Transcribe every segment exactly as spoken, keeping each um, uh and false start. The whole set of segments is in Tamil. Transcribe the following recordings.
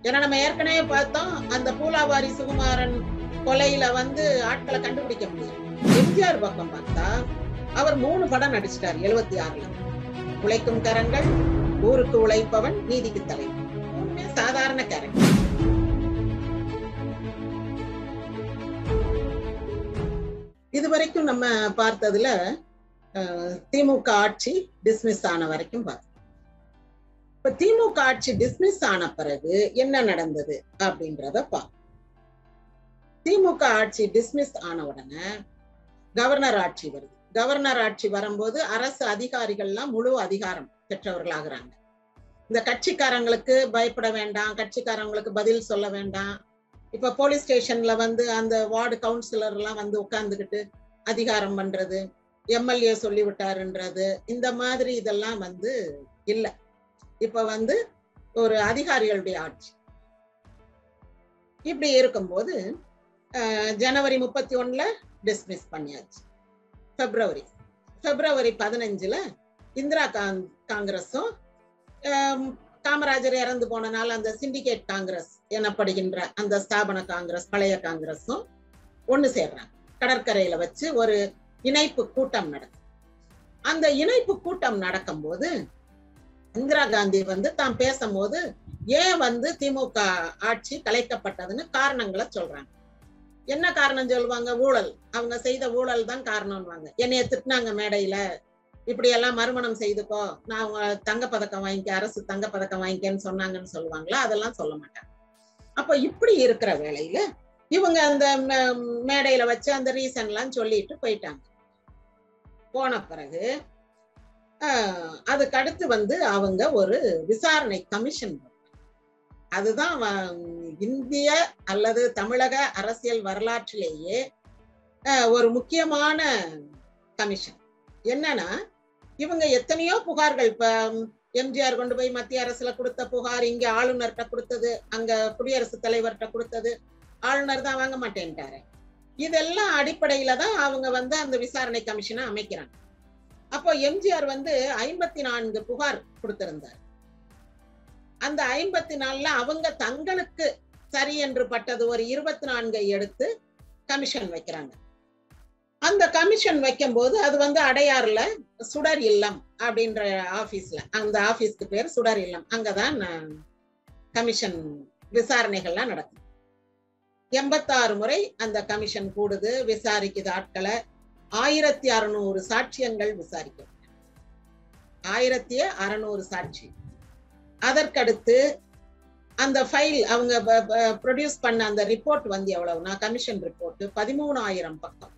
ஏன்னா நம்ம ஏற்கனவே பார்த்தோம் அந்த பூலாவாரி சுகுமாரன் கொலையில வந்து ஆட்களை கண்டுபிடிக்க முடியும். எம்ஜிஆர் பக்கம் பார்த்தா அவர் மூணு படம் நடிச்சிட்டார் எழுபத்தி ஆறுல. உழைக்கும் கரங்கள், ஊருக்கு உழைப்பவன், நீதிக்கு தலைவன். மூணுமே சாதாரண கேரக்டர். இதுவரைக்கும் நம்ம பார்த்ததுல திமுக ஆட்சி டிஸ்மிஸ் ஆன வரைக்கும் பார்த்தோம். இப்ப திமுக ஆட்சி டிஸ்மிஸ் ஆன பிறகு என்ன நடந்தது அப்படின்றத பார்ப்போம். திமுக ஆட்சி டிஸ்மிஸ் ஆன உடனே கவர்னர் ஆட்சி வருது. கவர்னர் ஆட்சி வரும்போது அரசு அதிகாரிகள்லாம் முழு அதிகாரம் பெற்றவர்களாகிறாங்க. இந்த கட்சிக்காரங்களுக்கு பயப்பட வேண்டாம், கட்சிக்காரங்களுக்கு பதில் சொல்ல வேண்டாம். இப்ப போலீஸ் ஸ்டேஷன்ல வந்து அந்த வார்டு கவுன்சிலர் எல்லாம் வந்து உட்கார்ந்துகிட்டு அதிகாரம் பண்றது, எம்எல்ஏ சொல்லிவிட்டாருன்றது, இந்த மாதிரி இதெல்லாம் வந்து இல்லை. இப்ப வந்து ஒரு அதிகாரிகளுடைய ஆட்சி. இப்படி இருக்கும்போது ஜனவரி முப்பத்தி ஒண்ணுல டிஸ்மிஸ் பண்ணியாச்சு. பிப்ரவரி பிப்ரவரி பதினஞ்சுல இந்திரா காங்கிரஸும் காமராஜர் இறந்து போனனால அந்த சிண்டிகேட் காங்கிரஸ் எனப்படுகின்ற அந்த ஸ்தாபன காங்கிரஸ், பழைய காங்கிரஸும் ஒண்ணு சேர்றாங்க. கடற்கரையில வச்சு ஒரு இணைப்பு கூட்டம் நடக்கும். அந்த இணைப்பு கூட்டம் நடக்கும் போது இந்திரா காந்தி வந்து தாம் பேசும்போது ஏன் வந்து திமுக ஆட்சி கலைக்கப்பட்டதுன்னு காரணங்களை சொல்றாங்க. என்ன காரணம் சொல்லுவாங்க? ஊழல். அவங்க செய்த ஊழல் தான் காரணம்வாங்க. என்னைய திட்டினாங்க மேடையில, இப்படி எல்லாம் மறுமணம் செய்துக்கோ, நான் அவங்க தங்கப்பதக்கம் வாங்கிக்க, அரசு தங்கப்பதக்கம் வாங்கிக்கன்னு சொன்னாங்கன்னு சொல்லுவாங்களா? அதெல்லாம் சொல்ல மாட்டாங்க. அப்ப இப்படி இருக்கிற வேளையில இவங்க அந்த மேடையில வச்சு அந்த ரீசன் எல்லாம் சொல்லிட்டு போயிட்டாங்க. போன பிறகு ஆஹ் அதுக்கு அடுத்து வந்து அவங்க ஒரு விசாரணை கமிஷன், அதுதான் இந்திய அல்லது தமிழக அரசியல் வரலாற்றிலேயே ஒரு முக்கியமான கமிஷன். என்னன்னா, இவங்க எத்தனையோ புகார்கள், இப்ப எம்ஜிஆர் கொண்டு போய் மத்திய அரசுல கொடுத்த புகார், இங்க ஆளுநர்கிட்ட கொடுத்தது, அங்க குடியரசுத் தலைவர்கிட்ட கொடுத்தது, ஆளுநர் தான் வாங்க மாட்டேன்ட்டாரு. இதெல்லாம் அடிப்படையில தான் அவங்க வந்து அந்த விசாரணை கமிஷனை அமைக்கிறாங்க. அப்போ எம்ஜிஆர் வந்து ஐம்பத்தி நான்கு புகார் கொடுத்திருந்தார். அந்த ஐம்பத்தி நாலுல அவங்க தங்களுக்கு சரி என்று பட்டது ஒரு இருபத்தி நான்கை எடுத்து கமிஷன் வைக்கிறாங்க. அந்த கமிஷன் வைக்கும் போது அது வந்து அடையாறுல சுடர் இல்லம் அப்படின்ற ஆபீஸ்ல, அந்த ஆபீஸ்க்கு பேர் சுடர் இல்லம், அங்கதான் கமிஷன் விசாரணைகள்லாம் நடக்கும். எண்பத்தாறு முறை அந்த கமிஷன் கூடுது, விசாரிக்குது ஆட்களை. ஆயிரத்தி அறுநூறு சாட்சியங்கள் விசாரிக்க, ஆயிரத்தி அறுநூறு சாட்சி. அதற்கடுத்து அந்த ஃபைல் அவங்க ப்ரொடியூஸ் பண்ண அந்த ரிப்போர்ட் வந்து எவ்வளவுனா, கமிஷன் ரிப்போர்ட் பதிமூணாயிரம் பக்கம்,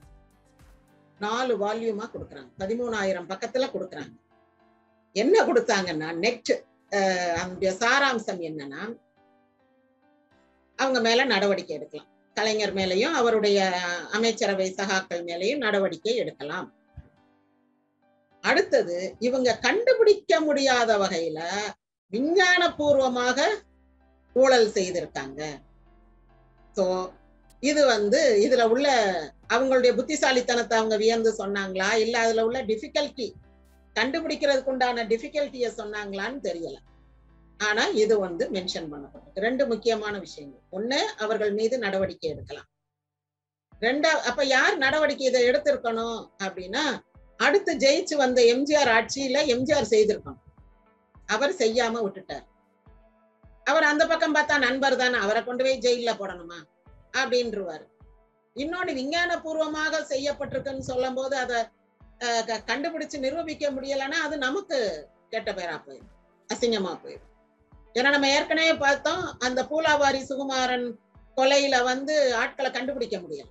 நாலு வால்யூமா கொடுக்குறாங்க. பதிமூணாயிரம் பக்கத்துல கொடுக்குறாங்க. என்ன கொடுத்தாங்கன்னா, நெட் அந்த சாராம்சம் என்னன்னா, அவங்க மேல நடவடிக்கை எடுக்கலாம், கலைஞர் மேலையும் அவருடைய அமைச்சரவை சகாக்கள் மேலையும் நடவடிக்கை எடுக்கலாம். அடுத்தது, இவங்க கண்டுபிடிக்க முடியாத வகையில விஞ்ஞான பூர்வமாக ஊழல் செய்திருக்காங்க. சோ இது வந்து இதுல உள்ள அவங்களுடைய புத்திசாலித்தனத்தை அவங்க வியந்து சொன்னாங்களா, இல்ல அதுல உள்ள டிஃபிகல்ட்டி, கண்டுபிடிக்கிறதுக்கு உண்டான டிஃபிகல்ட்டிய சொன்னாங்களான்னு தெரியல. ஆனா இது வந்து மென்ஷன் பண்ணப்பட்டிருக்கு. ரெண்டு முக்கியமான விஷயங்கள். ஒண்ணு, அவர்கள் மீது நடவடிக்கை எடுக்கலாம். ரெண்டா, அப்ப யார் நடவடிக்கை இதை எடுத்திருக்கணும் அப்படின்னா, அடுத்து ஜெயிச்சு வந்த எம்ஜிஆர் ஆட்சியில எம்ஜிஆர் செய்திருக்கணும். அவர் செய்யாம விட்டுட்டார். அவர் அந்த பக்கம் பார்த்தா நண்பர் தானே, அவரை கொண்டு போய் ஜெயில போடணுமா அப்படின்றுவாரு. இன்னொன்னு, விஞ்ஞான பூர்வமாக செய்யப்பட்டிருக்குன்னு சொல்லும் போது அதை கண்டுபிடிச்சு நிரூபிக்க முடியலன்னா அது நமக்கு கெட்ட பேரா போயிடும், அசிங்கமா போயிடும். ஏன்னா நம்ம ஏற்கனவே பார்த்தோம், அந்த பூலாவாரி சுகுமாரன் கொலையில வந்து ஆட்களை கண்டுபிடிக்க முடியல.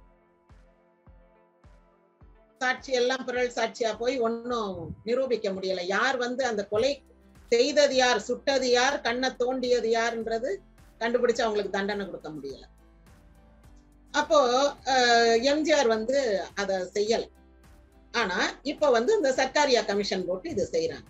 சாட்சி எல்லாம் பிறல் சாட்சியா போய் ஒன்னும் நிரூபிக்க முடியல. யார் வந்து அந்த கொலை செய்தது யார், சுட்டது யார், கண்ணை தோண்டியது யார்ன்றது கண்டுபிடிச்சு அவங்களுக்கு தண்டனை கொடுக்க முடியல. அப்போ எம்ஜிஆர் வந்து அதை செய்யல. ஆனா இப்ப வந்து இந்த சர்க்காரியா கமிஷன் போட்டு இது செய்யறாங்க.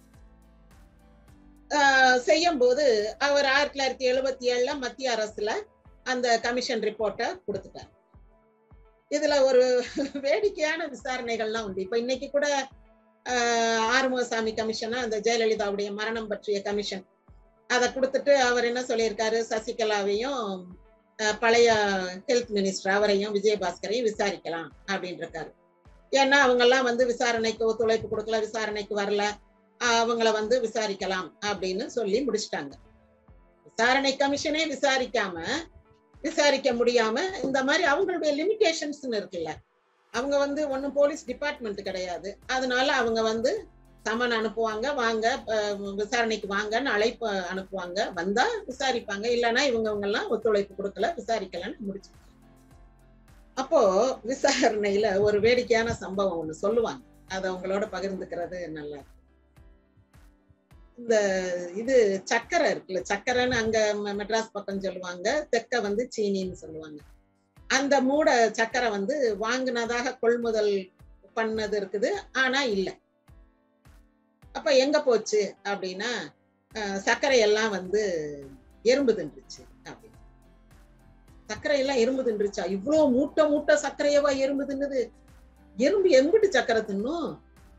செய்யும் போது அவர் ஆயிரத்தி தொள்ளாயிரத்தி எழுபத்தி ஏழுல மத்திய அரசுல அந்த கமிஷன் ரிப்போர்ட்டை கொடுத்துட்டார். இதுல ஒரு வேடிக்கையான விசாரணைகள்லாம் உண்டு. இப்ப இன்னைக்கு கூட ஆஹ் ஆறுமுகசாமி கமிஷனா, அந்த ஜெயலலிதாவுடைய மரணம் பற்றிய கமிஷன், அதை கொடுத்துட்டு அவர் என்ன சொல்லியிருக்காரு, சசிகலாவையும் பழைய ஹெல்த் மினிஸ்டர் அவரையும் விஜயபாஸ்கரையும் விசாரிக்கலாம் அப்படின்னு இருக்காரு. ஏன்னா அவங்க எல்லாம் வந்து விசாரணைக்கு ஒத்துழைப்பு கொடுக்கல, விசாரணைக்கு வரல, அவங்கள வந்து விசாரிக்கலாம் அப்படின்னு சொல்லி முடிச்சிட்டாங்க. விசாரணை கமிஷனே விசாரிக்காம விசாரிக்க முடியாம இந்த மாதிரி அவங்களுடைய லிமிடேஷன்ஸ் இருக்குல்ல, அவங்க வந்து ஒன்னும் போலீஸ் டிபார்ட்மெண்ட் கிடையாது. அதனால அவங்க வந்து சமன் அனுப்புவாங்க, வாங்க விசாரணைக்கு வாங்கன்னு அழைப்பு அனுப்புவாங்க, வந்தா விசாரிப்பாங்க, இல்லைன்னா இவங்க எல்லாம் ஒத்துழைப்பு கொடுக்கல, விசாரிக்கலன்னு முடிச்சு. அப்போ விசாரணையில ஒரு வேடிக்கையான சம்பவம் ஒண்ணு சொல்லுவாங்க, அதை அவங்களோட பகிர்ந்துக்கிறது நல்லா. இந்த இது சக்கரை இருக்குல்ல, சக்கரைன்னு அங்க மெட்ராஸ் பக்கம் சொல்லுவாங்க, தெற்க வந்து சீனின்னு சொல்லுவாங்க. அந்த மூட சக்கரை வந்து வாங்கினதாக கொள்முதல் பண்ணது இருக்குது, ஆனா இல்ல. அப்ப எங்க போச்சு அப்படின்னா, சர்க்கரை எல்லாம் வந்து எறும்பு தின்றுச்சு அப்படின்னு. சர்க்கரை எல்லாம் எறும்பு தின்றுச்சா? இவ்வளவு மூட்டை மூட்டை சர்க்கரையவா எறும்பு தின்னுது? எறும்பு எங்கிட்டு சக்கரை தின்னும்?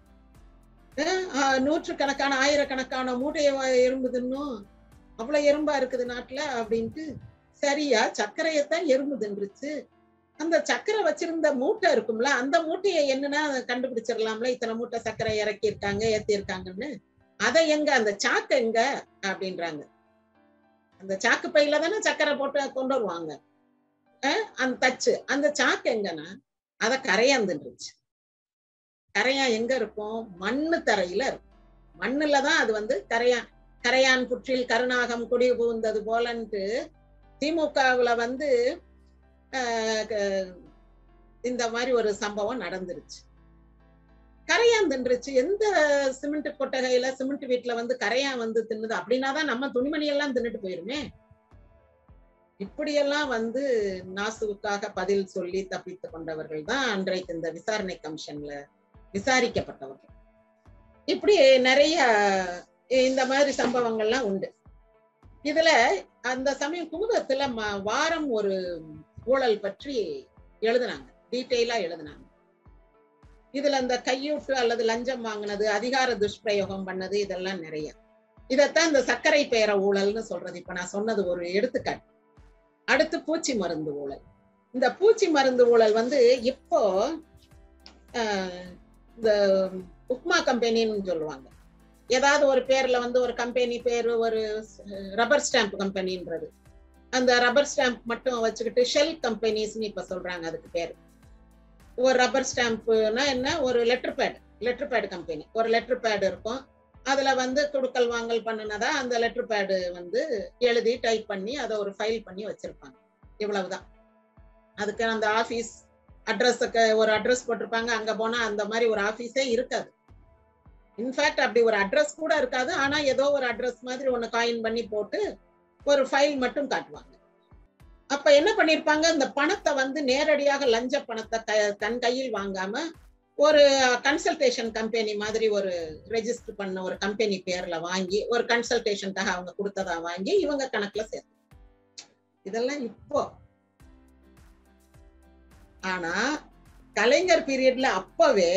நூற்று கணக்கான ஆயிரக்கணக்கான மூட்டையவா எறும்பு தின்னும்? அவ்வளவு எறும்பா இருக்குது நாட்டுல அப்படின்ட்டு, சரியா சர்க்கரையத்தான் எறும்பு தின்றுச்சு. அந்த சர்க்கரை வச்சிருந்த மூட்டை இருக்கும்ல, அந்த மூட்டையை என்னன்னா கண்டுபிடிச்சிடலாம்ல, இத்தனை மூட்டை சர்க்கரை இறக்கி இருக்காங்க ஏத்தி இருக்காங்கன்னு. அதை எங்க, அந்த சாக்கு எங்க அப்படின்றாங்க. அந்த சாக்கு பையில தானே சர்க்கரை போட்டு கொண்டு வருவாங்க அந்த தச்சு. அந்த சாக்கு எங்கன்னா அத கரையான் தின்றுச்சு. கரையான் எங்க இருக்கும்? மண்ணு தரையில இருக்கும். மண்ணுலதான் அது வந்து கரையான். கரையான் புற்றில் கருநாகம் குடி புகுந்தது போலன்ட்டு திமுகவுல வந்து இந்த மாதிரி ஒரு சம்பவம் நடந்துருச்சு. கரையான் தின்றுச்சு. எந்த சிமெண்ட் கொட்டகையில சிமெண்ட் வீட்டுல வந்து கரையான் வந்து தின்னுது அப்படின்னாதான் நம்ம துணிமணி எல்லாம் தின்னுட்டு போயிருமே. இப்படியெல்லாம் வந்து நாசுவுக்காக பதில் சொல்லி தப்பித்து கொண்டவர்கள் தான் அன்றைக்கு இந்த விசாரணை கமிஷன்ல விசாரிக்கப்பட்டவர்கள். இப்படி நிறைய இந்த மாதிரி சம்பவங்கள்லாம் உண்டு. இதுல அந்த சமயம் குமுதத்துல வாரம் ஒரு ஊழல் பற்றி எழுதினாங்க, டீட்டெயிலா எழுதினாங்க. இதுல அந்த கையூட்டு அல்லது லஞ்சம் வாங்கினது, அதிகார துஷ்பிரயோகம் பண்ணது, இதெல்லாம் நிறைய. இதத்தான் இந்த சர்க்கரை பேர ஊழல்னு சொல்றது. இப்ப நான் சொன்னது ஒரு எடுத்துக்காட்டு. அடுத்து பூச்சி மருந்து ஊழல். இந்த பூச்சி மருந்து ஊழல் வந்து இப்போ இந்த உப்மா கம்பெனின்னு சொல்லுவாங்க. ஏதாவது ஒரு பேர்ல வந்து ஒரு கம்பெனி பேரு, ஒரு ரப்பர் ஸ்டாம்ப் கம்பெனின்றது, அந்த ரப்பர் ஸ்டாம்ப் மட்டும் வச்சுக்கிட்டு ஷெல் கம்பெனிஸ்ன்னு இப்ப சொல்றாங்க அதுக்கு பேரு. ஒரு ரப்பர் ஸ்டாம்ப்னா என்ன, ஒரு letter pad, letter pad company. ஒரு லெட்டர் பேட் இருக்கும், அதுல வந்து கொடுக்கல் வாங்கல் பண்ணினதா அந்த லெட்டர் பேடு வந்து எழுதி டைப் பண்ணி அதை ஒரு ஃபைல் பண்ணி வச்சிருப்பாங்க. இவ்வளவுதான். அதுக்கு அந்த ஆபீஸ் அட்ரஸுக்கு ஒரு அட்ரஸ் போட்டிருப்பாங்க, அங்க போனா அந்த மாதிரி ஒரு ஆபீஸே இருக்காது. இன்ஃபேக்ட் அப்படி ஒரு அட்ரஸ் கூட இருக்காது. ஆனா ஏதோ ஒரு அட்ரஸ் மாதிரி ஒண்ணு காயின் பண்ணி போட்டு ஒரு ஃபைல் மட்டும் காட்டுவாங்க. அப்ப என்ன பண்ணிருப்பாங்க, இந்த பணத்தை வந்து நேரடியாக லஞ்ச பணத்தை தன் கையில் வாங்காம ஒரு கன்சல்டேஷன் கம்பெனி மாதிரி ஒரு ரெஜிஸ்டர் பண்ண ஒரு கம்பெனி பேர்ல வாங்கி ஒரு கன்சல்டேஷனுக்காக அவங்க கொடுத்ததா வாங்கி இவங்க கணக்குல சேர்த்து. இதெல்லாம் இப்போ. ஆனா கலைஞர் பீரியட்ல அப்பவே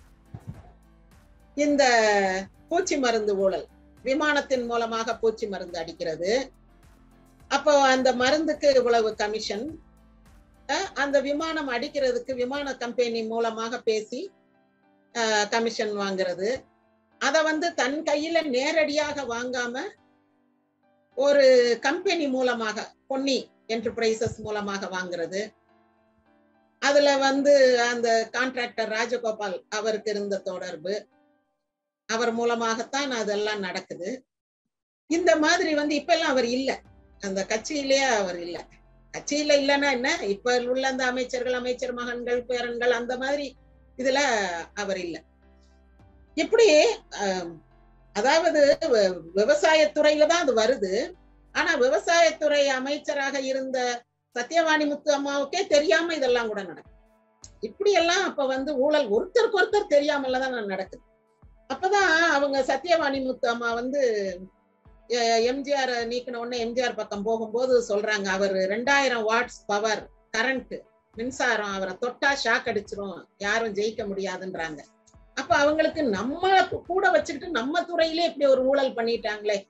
இந்த பூச்சி மருந்து ஊழல், விமானத்தின் மூலமாக பூச்சி மருந்து அடிக்கிறது. அப்போ அந்த மருந்துக்கு இவ்வளவு கமிஷன், அந்த விமானம் அடிக்கிறதுக்கு விமான கம்பெனி மூலமாக பேசி கமிஷன் வாங்குறது. அத வந்து தன் கையில நேரடியாக வாங்காம ஒரு கம்பெனி மூலமாக, பொன்னி என்டர்பிரைசஸ் மூலமாக வாங்குறது. அதுல வந்து அந்த கான்ட்ராக்டர் ராஜகோபால் அவருக்கு இருந்த தொடர்பு, அவர் மூலமாகத்தான் அதெல்லாம் நடக்குது. இந்த மாதிரி வந்து இப்ப எல்லாம் அவர் இல்லை, அந்த கட்சியிலேயே அவர் இல்லை. கட்சியில இல்லைன்னா என்ன, இப்ப உள்ள அந்த அமைச்சர்கள், அமைச்சர் மகன்கள், பேரன்கள், அந்த மாதிரி இதுல அவர் இல்லை. இப்படி அதாவது விவசாயத்துறையில தான் அது வருது. ஆனா விவசாயத்துறை அமைச்சராக இருந்த சத்யவாணி முத்து அம்மாவுக்கே தெரியாம இதெல்லாம் கூட நடக்கும். இப்படி எல்லாம் அப்ப வந்து ஊழல் ஒருத்தருக்கு ஒருத்தர் தெரியாமல்லதான் நடக்குது. அப்பதான் அவங்க சத்யவாணி முத்து அம்மா வந்து எம்ஜிஆர் நீக்கின உடனே எம்ஜிஆர் பக்கம் போகும்போது சொல்றாங்க, அவர் ரெண்டாயிரம் வாட்ஸ் பவர் கரண்ட் மின்சாரம், அவரை தொட்டா ஷாக் அடிச்சிரும், யாரும் ஜெயிக்க முடியாதுன்றாங்க. அப்ப அவங்களுக்கு நம்ம கூட வச்சுக்கிட்டு நம்ம துறையிலே இப்படி ஒரு ஊழல் பண்ணிட்டாங்களே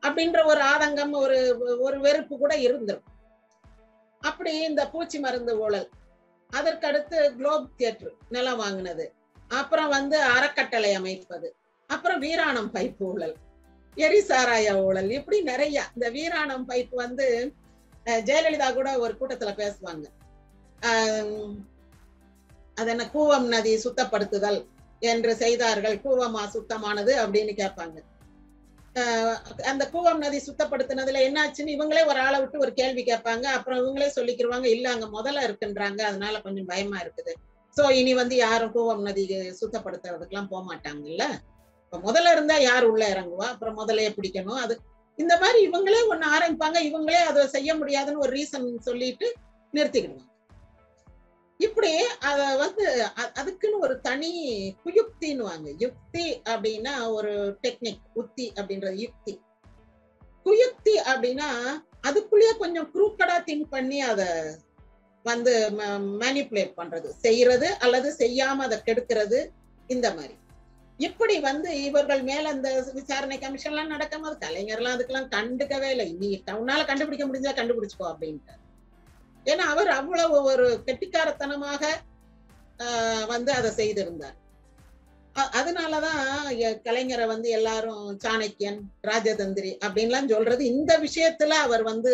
அப்படின்ற ஒரு ஆதங்கம், ஒரு ஒரு வெறுப்பு கூட இருந்திருக்கும். அப்படி இந்த பூச்சி மருந்து ஊழல், அதற்கடுத்து குளோப் தியேட்டர் நிலம் வாங்கினது, அப்புறம் வந்து அறக்கட்டளை அமைப்பது, அப்புறம் வீராணம் பைப்பு ஊழல், எரிசாராய ஊழல், இப்படி நிறைய. இந்த வீராணம் பைப்பு வந்து ஜெயலலிதா கூட ஒரு கூட்டத்துல பேசுவாங்க. ஆஹ் அது என்ன, கூவம் நதி சுத்தப்படுத்துதல் என்று செய்தார்கள், கூவமா சுத்தமானது அப்படின்னு கேட்பாங்க. ஆஹ் அந்த கூவம் நதி சுத்தப்படுத்தினதுல என்னாச்சுன்னு இவங்களே ஒரு ஆளை விட்டு ஒரு கேள்வி கேட்பாங்க. அப்புறம் இவங்களே சொல்லிக்கிருவாங்க, இல்ல அங்க முதல்ல இருக்குன்றாங்க, அதனால கொஞ்சம் பயமா இருக்குது. சோ இனி வந்து யாரும் கூவம் நதி சுத்தப்படுத்துறதுக்கு எல்லாம் போக மாட்டாங்கல்ல. இப்ப முதல்ல இருந்தா யார் உள்ள இறங்குவா, அப்புறம் முதலையே பிடிக்கணும். அது இந்த மாதிரி இவங்களே ஒண்ணு ஆரம்பிப்பாங்க, இவங்களே அதை செய்ய முடியாதுன்னு ஒரு ரீசன் சொல்லிட்டு நிறுத்திக்கிடுவாங்க. இப்படி அத வந்து அதுக்குன்னு ஒரு தனி குயுக்தின்னுவாங்க. யுக்தி அப்படின்னா ஒரு டெக்னிக், உத்தி அப்படின்றது யுக்தி. குயுக்தி அப்படின்னா அதுக்குள்ளேயே கொஞ்சம் குரூக்கடா திங்க் பண்ணி அத வந்து மேனிபுலேட் பண்றது, செய்யறது அல்லது செய்யாம அதை கெடுக்கிறது, இந்த மாதிரி. இப்படி வந்து இவர்கள் மேல அந்த விசாரணை கமிஷன் எல்லாம் நடக்கும் போது கலைஞர்லாம் அதுக்கெல்லாம் கண்டுக்கவே இல்லை. நீ உன்னால கண்டுபிடிக்க முடிஞ்சா கண்டுபிடிச்சுக்கோ அப்படின்ட்டு. ஏன்னா அவர் அவ்வளவு ஒரு கெட்டிக்காரத்தனமாக ஆஹ் வந்து அதை செய்திருந்தார். அதனாலதான் கலைஞரை வந்து எல்லாரும் சாணக்கியன், ராஜதந்திரி அப்படின்லாம் சொல்றது இந்த விஷயத்துல அவர் வந்து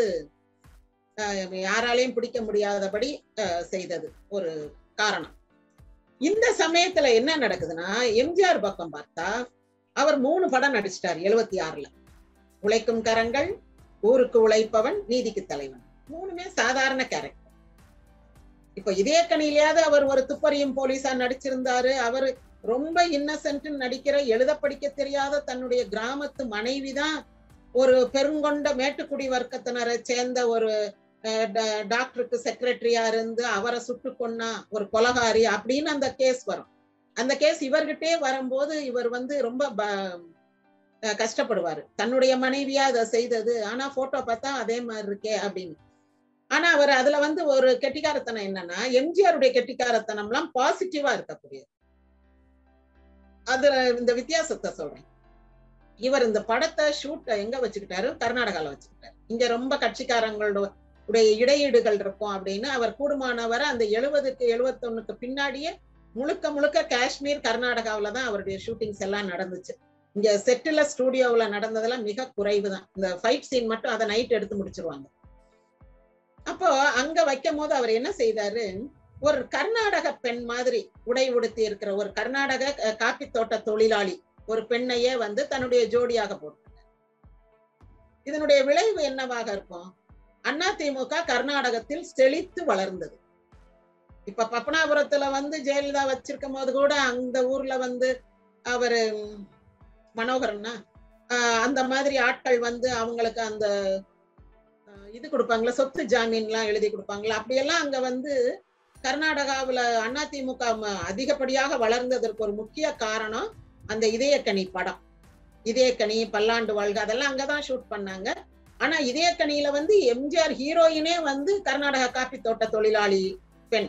யாராலையும் பிடிக்க முடியாதபடி செய்தது ஒரு காரணம். இந்த சமயத்துல என்ன நடக்குதுன்னா, எம்ஜிஆர் பக்கம் பார்த்தா அவர் மூணு படம் நடிச்சிட்டார் எழுபத்தி ஆறுல. உழைக்கும் கரங்கள், ஊருக்கு உழைப்பவன், நீதிக்கு தலைவன். மூணுமே சாதாரண கேரக்டர். இப்ப இதே கணியிலேயாவது அவர் ஒரு துப்பறியும் போலீஸா நடிச்சிருந்தாரு. அவர் ரொம்ப இன்னசென்ட் நடிக்கிற, எழுத படிக்க தெரியாத தன்னுடைய கிராமத்து மனைவிதான் ஒரு பெருங்கொண்ட மேட்டுக்குடி வர்க்கத்தினரை சேர்ந்த ஒரு டாக்டருக்கு செக்ரட்டரியா இருந்து அவரை சுட்டு கொன்னா ஒரு கொலகாரி அப்படின்னு அந்த கேஸ் வரும். அந்த கேஸ் இவர்கிட்டே வரும்போது இவர் வந்து ரொம்ப கஷ்டப்படுவாரு. தன்னுடைய மனைவியா அதை செய்தது, ஆனா போட்டோ பார்த்தா அதே மாதிரி இருக்கே அப்படின்னு. ஆனா அவர் அதுல வந்து ஒரு கெட்டிக்காரத்தனம் என்னன்னா, எம்ஜிஆருடைய கெட்டிக்காரத்தனம் எல்லாம் பாசிட்டிவா இருக்கக்கூடியது. அதுல இந்த வித்தியாசத்தை சொல்றேன். இவர் இந்த படத்தை ஷூட் எங்க வச்சுக்கிட்டாரு, கர்நாடகால வச்சுக்கிட்டாரு. இங்க ரொம்ப கட்சிக்காரங்களோட உடைய இடையீடுகள் இருக்கும் அப்படின்னு அவர் கூடுமானவரை அந்த எழுபதுக்கு எழுபத்தி ஒண்ணுக்கு பின்னாடியே முழுக்க முழுக்க காஷ்மீர், கர்நாடகாவில தான் அவருடைய ஷூட்டிங்ஸ் எல்லாம் நடந்துச்சு. இங்க செட்டில ஸ்டூடியோவுல நடந்ததெல்லாம் மிக குறைவு தான். இந்த ஃபைட் சீன் மட்டும் அதை நைட் எடுத்து முடிச்சிருவாங்க. அப்போ அங்க வைக்கும் போது அவர் என்ன செய்தாரு, ஒரு கர்நாடக பெண் மாதிரி உடை உடுத்தி இருக்கிற ஒரு கர்நாடக காப்பி தோட்ட தொழிலாளி ஒரு பெண்ணையே வந்து தன்னுடைய ஜோடியாக போட்டார். இதனுடைய விளைவு என்னவாக இருக்கும்? அதிமுக கர்நாடகத்தில் செழித்து வளர்ந்தது. இப்ப பப்பனாபுரத்துல வந்து ஜெயலலிதா வச்சிருக்கும் போது கூட அந்த ஊர்ல வந்து அவரு மனோகரன்னா அந்த மாதிரி ஆட்கள் வந்து அவங்களுக்கு அந்த இது கொடுப்பாங்களா, சொத்து ஜாமீன் எல்லாம் எழுதி கொடுப்பாங்களா, அப்படியெல்லாம் அங்க வந்து கர்நாடகாவுல அதிமுக அதிகப்படியாக வளர்ந்ததற்கு ஒரு முக்கிய காரணம் அந்த இதயக்கனி படம். இதயக்கனி, பல்லாண்டு வாழ்க, அதெல்லாம் அங்கதான் ஷூட் பண்ணாங்க. ஆனா இதயக்கனியில வந்து எம்ஜிஆர் ஹீரோயினே வந்து கர்நாடக காப்பி தோட்ட தொழிலாளி பெண்.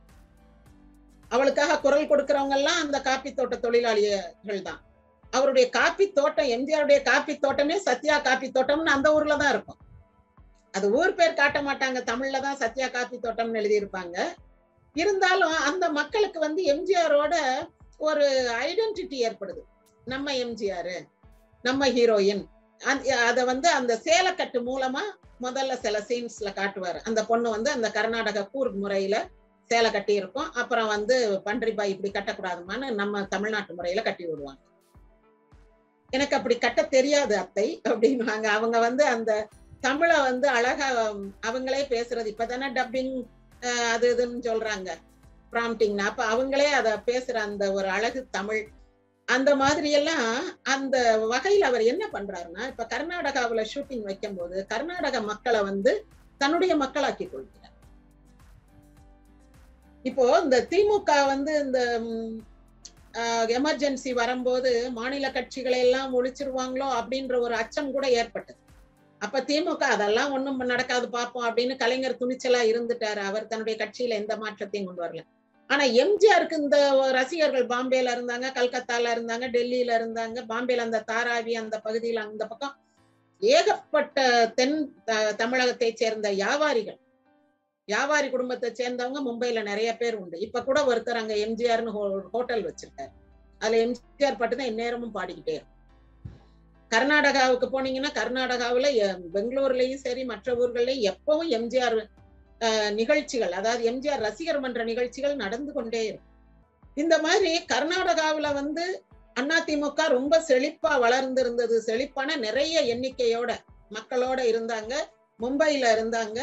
அவளுக்காக குரல் கொடுக்கிறவங்க எல்லாம் அந்த காப்பி தோட்ட தொழிலாளிகள் தான். அவருடைய காப்பி தோட்டம், எம்ஜிஆருடைய காப்பி தோட்டமே சத்யா காப்பி தோட்டம்னு அந்த ஊர்ல தான் இருக்கும். அது ஊர் பேர் காட்ட மாட்டாங்க, தமிழ்ல தான் சத்யா காப்பி தோட்டம்னு எழுதியிருப்பாங்க. இருந்தாலும் அந்த மக்களுக்கு வந்து எம்ஜிஆரோட ஒரு ஐடென்டிட்டி ஏற்படுது. நம்ம எம்ஜிஆர், நம்ம ஹீரோயின். அத வந்து அந்த சேலக்கட்டு மூலமா முதல்ல சில சீன்ஸ்ல காட்டுவாரு. அந்த பொண்ணு வந்து அந்த கர்நாடக கூர்க் முறையில சேலை கட்டி இருக்கும். அப்புறம் வந்து பன்றிபாய் இப்படி கட்டக்கூடாதுமான்னு நம்ம தமிழ்நாட்டு முறையில கட்டி விடுவாங்க. எனக்கு அப்படி கட்ட தெரியாது அத்தை அப்படின்வாங்க. அவங்க வந்து அந்த தமிழை வந்து அழகா அவங்களே பேசுறது. இப்பதானே டப்பிங் அது இதுன்னு சொல்றாங்க, ப்ராம்ப்டிங்னா. அப்ப அவங்களே அத பேசுற அந்த ஒரு அழகு தமிழ், அந்த மாதிரி எல்லாம் அந்த வகையில் அவர் என்ன பண்றாருன்னா, இப்ப கர்நாடகாவுல ஷூட்டிங் வைக்கும் போது கர்நாடக மக்களை வந்து தன்னுடைய மக்களாக்கி கொள்கிறார். இப்போ இந்த திமுக வந்து இந்த எமர்ஜென்சி வரும்போது மாநில கட்சிகளை எல்லாம் ஒழிச்சிருவாங்களோ அப்படின்ற ஒரு அச்சம் கூட ஏற்பட்டது. அப்ப திமுக அதெல்லாம் ஒண்ணும் நடக்காது பார்ப்போம் அப்படின்னு கலைஞர் துணிச்சலா இருந்துட்டாரு. அவர் தன்னுடைய கட்சியில எந்த மாற்றத்தையும் கொண்டு வரல. ஆனா எம்ஜிஆருக்கு இந்த ரசிகர்கள் பாம்பேல இருந்தாங்க, கல்கத்தால இருந்தாங்க, டெல்லியில இருந்தாங்க. பாம்பேல அந்த தாராவி அந்த பகுதியில அந்த பக்கம் ஏகப்பட்ட தென் தமிழகத்தை சேர்ந்த வியாபாரிகள், வியாபாரி குடும்பத்தை சேர்ந்தவங்க மும்பைல நிறைய பேர் உண்டு. இப்ப கூட ஒருத்தர் அங்க எம்ஜிஆர்னு ஹோட்டல் வச்சிருக்காரு. அதுல எம்ஜிஆர் பாட்டு தான் எந்நேரமும் பாடிக்கிட்டே இருக்கும். கர்நாடகாவுக்கு போனீங்கன்னா கர்நாடகாவுல பெங்களூர்லயும் சரி மற்ற ஊர்கள்லயும் எப்பவும் எம்ஜிஆர் நிகழ்ச்சிகள், அதாவது எம்ஜிஆர் ரசிகர் மன்ற நிகழ்ச்சிகள் நடந்து கொண்டே இருக்கும். இந்த மாதிரி கர்நாடகாவுல வந்து அதிமுக ரொம்ப செழிப்பா வளர்ந்து இருந்தது. செழிப்பான நிறைய எண்ணிக்கையோட மக்களோட இருந்தாங்க. மும்பைல இருந்தாங்க.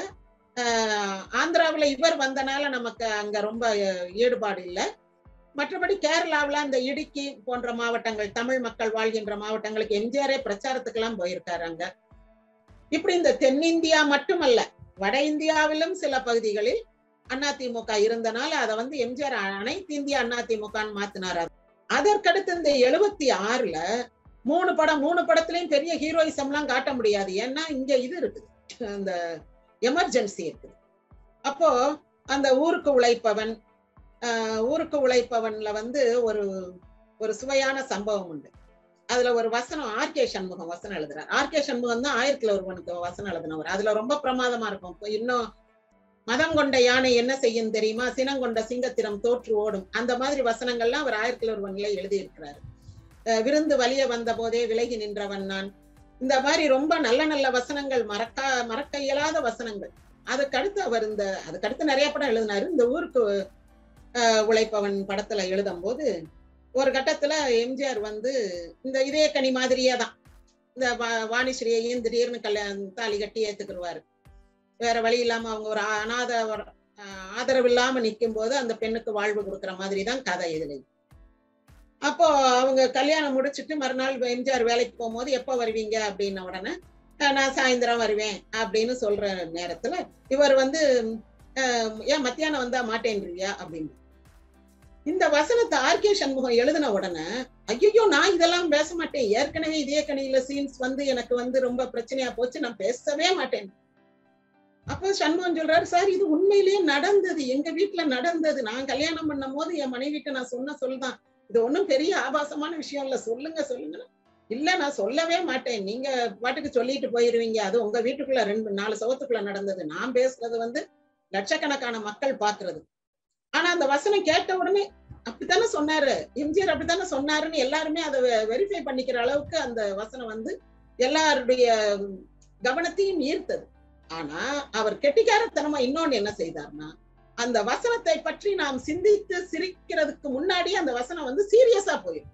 ஆஹ் ஆந்திராவுல இவர் வந்தனால நமக்கு அங்க ரொம்ப ஈடுபாடு இல்லை. மற்றபடி கேரளாவில் அந்த இடுக்கி போன்ற மாவட்டங்கள், தமிழ் மக்கள் வாழ்கின்ற மாவட்டங்களுக்கு எம்ஜிஆரே பிரச்சாரத்துக்கு எல்லாம் போயிருக்காரு அங்க. இப்படி இந்த தென்னிந்தியா மட்டுமல்ல, வட இந்தியாவிலும் சில பகுதிகளில் அதிமுக இருந்தனால அதை வந்து எம்ஜிஆர் அனைத்து இந்திய அதிமுகன்னு மாத்தினார். அதற்கடுத்து இந்த எழுபத்தி ஆறுல மூணு படம் மூணு படத்திலையும் பெரிய ஹீரோயிசம் எல்லாம் காட்ட முடியாது. ஏன்னா இங்க இது இருக்குது, அந்த எமர்ஜென்சி இருக்குது. அப்போ அந்த ஊருக்கு உழைப்பவன் ஆஹ் ஊருக்கு உழைப்பவன்ல வந்து ஒரு ஒரு சுவையான சம்பவம் உண்டு. அதுல ஒரு வசனம் ஆர் கே சண்முகம் வசனம் எழுதுறார். ஆர் கே சண்முகம் தான் ஆயிரத்துல ஒருவனுக்கு வசனம் எழுதினவர். அதுல ரொம்ப பிரமாதமா இருக்கும். இன்னும் மதம் கொண்ட யானை என்ன செய்யும் தெரியுமா, சினங்கொண்ட சிங்கத்திரம் தோற்று ஓடும், அந்த மாதிரி வசனங்கள்லாம் அவர் ஆயிரத்துல ஒருவன்ல எழுதி இருக்கிறாரு. விருந்து வலிய வந்த போதே விலகி நின்றவன் நான், இந்த மாதிரி ரொம்ப நல்ல நல்ல வசனங்கள், மறக்கா மறக்க இயலாத வசனங்கள். அதுக்கடுத்து அவர் இந்த அதுக்கடுத்து நிறைய படம் எழுதினாரு. இந்த ஊருக்கு அஹ் உழைப்பவன் படத்துல எழுதும் போது ஒரு கட்டத்துல எம்ஜிஆர் வந்து இந்த இதே கனி மாதிரியே தான் இந்த வாணிஸ்ரீயையும் திடீர்னு கல்யாணம் தாலி கட்டி ஏத்துக்குருவாரு. வேற வழி இல்லாம அவங்க ஒரு அநாத ஆதரவு இல்லாம நிற்கும் போது அந்த பெண்ணுக்கு வாழ்வு கொடுக்குற மாதிரி தான் கதை இதுல. அப்போ அவங்க கல்யாணம் முடிச்சுட்டு மறுநாள் எம்ஜிஆர் வேலைக்கு போகும்போது எப்ப வருவீங்க அப்படின்ன உடனே நான் சாயந்தரம் வருவேன் அப்படின்னு சொல்ற நேரத்துல இவர் வந்து ஏன் மத்தியானம் வந்தா மாட்டேன்றியா அப்படின்னு. இந்த வசனத்தை ஆர் கே சண்முகம் எழுதின உடனே ஐயோ நான் இதெல்லாம் பேச மாட்டேன், ஏற்கனவே இதே கணியில சீன்ஸ் வந்து எனக்கு வந்து ரொம்ப பிரச்சனையா போச்சு, நான் பேசவே மாட்டேன். அப்போ சண்முகம் சொல்றாரு, சார் இது உண்மையிலேயே நடந்தது, எங்க வீட்டுல நடந்தது, நான் கல்யாணம் பண்ணும் போது என் மனைவிட்டு நான் சொன்ன சொல்தான், இது ஒன்றும் பெரிய ஆபாசமான விஷயம் இல்ல, சொல்லுங்க சொல்லுங்க. இல்ல நான் சொல்லவே மாட்டேன், நீங்க பாட்டுக்கு சொல்லிட்டு போயிருவீங்க, அது உங்க வீட்டுக்குள்ள ரெண்டு நாலு சவத்துக்குள்ள நடந்தது, நான் பேசுறது வந்து லட்சக்கணக்கான மக்கள் பாக்குறது. ஆனா அந்த வசனம் கேட்ட உடனே அப்படித்தானே சொன்னாரு எம்ஜிஆர், அப்படித்தானே சொன்னாருன்னு எல்லாருமே அதை வெரிஃபை பண்ணிக்கிற அளவுக்கு அந்த வசனம் வந்து எல்லாருடைய கவனத்தையும் ஈர்த்தது. ஆனா அவர் கெட்டிக்காரத்தனமா இன்னொன்னு என்ன செய்தார்னா, அந்த வசனத்தை பற்றி நாம் சிந்தித்து சிரிக்கிறதுக்கு முன்னாடி அந்த வசனம் வந்து சீரியஸா போயிடும்.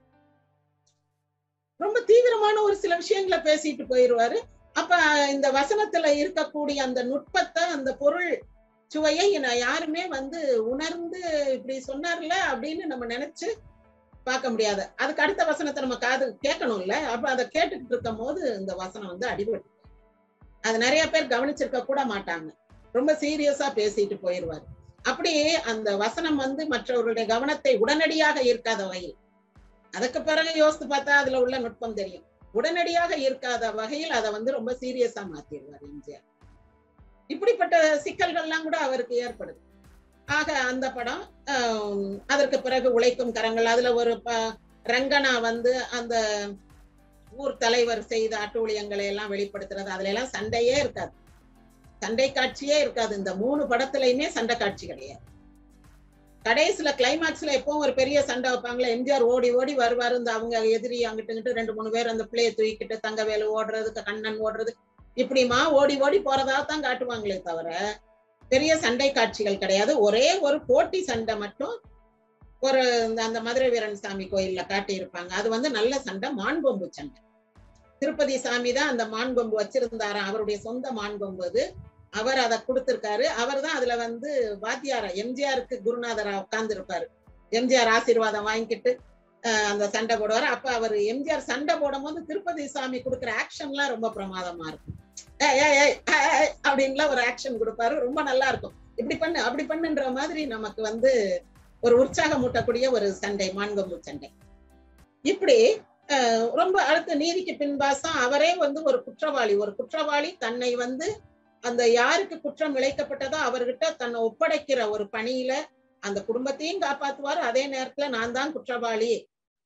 ரொம்ப தீவிரமான ஒரு சில விஷயங்களை பேசிட்டு போயிருவாரு. அப்ப இந்த வசனத்துல இருக்கக்கூடிய அந்த நுட்பத்தை, அந்த பொருள் சுவையை யாருமே வந்து உணர்ந்து இப்படி சொன்னார்ல அப்படின்னு நம்ம நினைச்சு பார்க்க முடியாது. அதுக்கு அடுத்த வசனத்தை நம்ம காது கேட்கணும்ல, அப்ப அதை கேட்டுக்கிட்டு இருக்கும் போது இந்த வசனம் வந்து அடிபட்டு அது நிறைய பேர் கவனிச்சிருக்க கூட மாட்டாங்க, ரொம்ப சீரியஸா பேசிட்டு போயிடுவாரு. அப்படியே அந்த வசனம் வந்து மற்றவர்களுடைய கவனத்தை உடனடியாக ஈர்க்காத வகையில், அதுக்கு பிறகு யோசித்து பார்த்தா அதுல உள்ள நுட்பம் தெரியும், உடனடியாக ஈர்க்காத வகையில் அதை வந்து ரொம்ப சீரியஸா மாத்திடுவார் எம்ஜிஆர். இப்படிப்பட்ட சிக்கல்கள்லாம் கூட அவருக்கு ஏற்படுது. ஆக அந்த படம் ஆஹ் அதற்கு பிறகு உழைக்கும் கரங்கள், அதுல ஒரு ரங்கனா வந்து அந்த ஊர் தலைவர் செய்த அட்டூழியங்களை எல்லாம் வெளிப்படுத்துறது, அதுல எல்லாம் சண்டையே இருக்காது, சண்டை காட்சியே இருக்காது. இந்த மூணு படத்துலயுமே சண்டை காட்சி கிடையாது. கடைசியில கிளைமாக்ஸ்ல எப்பவும் ஒரு பெரிய சண்டை வைப்பாங்களா, எம்ஜிஆர் ஓடி ஓடி வருவாரு, இந்த அவங்க எதிரி அங்கிட்டு ரெண்டு மூணு பேர் அந்த பிள்ளையை தூக்கிட்டு தங்கவேலு ஓடுறது, கண்ணன் ஓடுறது, இப்படிமா ஓடி ஓடி போறதா தான் காட்டுவாங்களே தவிர பெரிய சண்டை காட்சிகள் கிடையாது. ஒரே ஒரு போட்டி சண்டை மட்டும் ஒரு அந்த மதுரை வீரன் சாமி கோயில்ல காட்டி இருப்பாங்க. அது வந்து நல்ல சண்டை, மான்பொம்பு சண்டை. திருப்பதி சாமி தான் அந்த மான்பொம்பு வச்சிருந்தாராம், அவருடைய சொந்த மான்பொம்பு அது. அவர் அதை கொடுத்திருக்காரு. அவர் தான் அதுல வந்து வாத்தியாரா எம்ஜிஆருக்கு குருநாதரா உட்கார்ந்து இருப்பாரு. எம்ஜிஆர் ஆசீர்வாதம் வாங்கிட்டு அஹ் அந்த சண்டை போடுவாரு. அப்ப அவர் எம்ஜிஆர் சண்டை போடும் போது திருப்பதி சாமி கொடுக்குற ஆக்ஷன்லாம் ரொம்ப பிரமாதமா இருக்கும். அப்படின்லாம் ஒரு ஆக்ஷன் கொடுப்பாரு, ரொம்ப நல்லா இருக்கும். இப்படி பண்ணு அப்படி பண்ணுன்ற மாதிரி நமக்கு வந்து ஒரு உற்சாகம் ஊட்டக்கூடிய ஒரு சண்டை, மான்கொம்பு சண்டை. இப்படி அஹ் ரொம்ப அடுத்த நீதிக்கு பின்பாசம், அவரே வந்து ஒரு குற்றவாளி, ஒரு குற்றவாளி தன்னை வந்து அந்த யாருக்கு குற்றம் இழைக்கப்பட்டதோ அவர்கிட்ட தன்னை ஒப்படைக்கிற ஒரு பணியில அந்த குடும்பத்தையும் காப்பாத்துவார். அதே நேரத்துல நான் தான் குற்றவாளி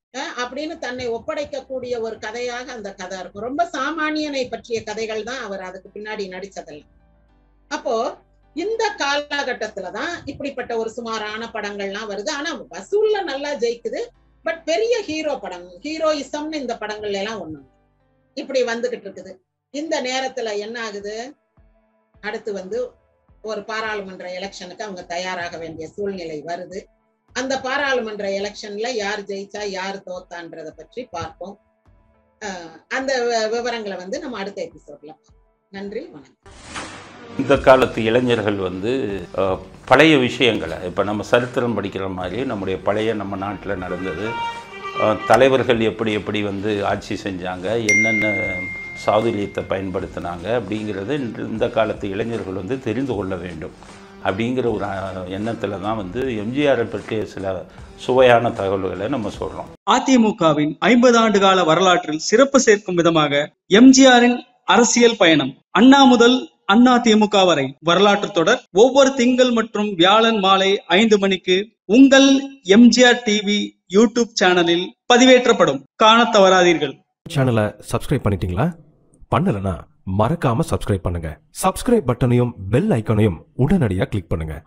அப்படின்னு தன்னை ஒப்படைக்கக்கூடிய ஒரு கதையாக அந்த கதை இருக்கும். ரொம்ப சாமானியனை பற்றிய கதைகள் தான் அவர் அதுக்கு பின்னாடி நடிச்சதெல்லாம். அப்போ இந்த காலகட்டத்துலதான் இப்படிப்பட்ட ஒரு சுமாரான படங்கள்லாம் வருது. ஆனா வசூல்ல நல்லா ஜெயிக்குது. பட் பெரிய ஹீரோ படம், ஹீரோயிசம்னு இந்த படங்கள்ல எல்லாம் ஒண்ணு இப்படி வந்துகிட்டு இருக்குது. இந்த நேரத்துல என்ன ஆகுது, அடுத்து வந்து ஒரு பாராளுமன்ற எலெக்ஷனுக்கு அவங்க தயாராக வேண்டிய சூழ்நிலை வருது. அந்த பாராளுமன்ற எலெக்ஷன்ல யார் ஜெயிச்சா யார் தோத்தான்றதை பற்றி பார்ப்போம். அந்த விவரங்களை வந்து நம்ம அடுத்த எபிசோட்ல பார்ப்போம். நன்றி, வணக்கம். இந்த காலத்து இளைஞர்கள் வந்து பழைய விஷயங்களை, இப்போ நம்ம சரித்திரம் படிக்கிற மாதிரி நம்முடைய பழைய நம்ம நாட்டில் நடந்தது, தலைவர்கள் எப்படி எப்படி வந்து ஆட்சி செஞ்சாங்க, என்னென்ன சாதுரியத்தை பயன்படுத்தினாங்க அப்படிங்கிறது இந்த காலத்து இளைஞர்கள் வந்து தெரிந்து கொள்ள வேண்டும் அப்படிங்கிற ஒரு எண்ணத்தில் தான் வந்து எம்ஜிஆரை பற்றிய சில சுவையான தகவல்களை நம்ம சொல்கிறோம். அதிமுகவின் ஐம்பது ஆண்டு கால வரலாற்றில் சிறப்பு சேர்க்கும் விதமாக எம்ஜிஆரின் அரசியல் பயணம், அண்ணா முதல் அண்ணா திமுக வரை வரலாற்று தொடர் ஒவ்வொரு திங்கள் மற்றும் வியாழன் மாலை ஐந்து மணிக்கு உங்கள் எம்ஜிஆர் டிவி யூடியூப் சேனலில் பதிவேற்றப்படும். காண தவறாதீர்கள். சேனலை சப்ஸ்கிரைப் பண்ணிட்டீங்களா? பண்ணலனா மறக்காம சப்ஸ்கிரைப் பண்ணுங்க. சப்ஸ்கிரைப் பட்டனையும் பெல் ஐக்கானையும் உடனடியாக கிளிக் பண்ணுங்க.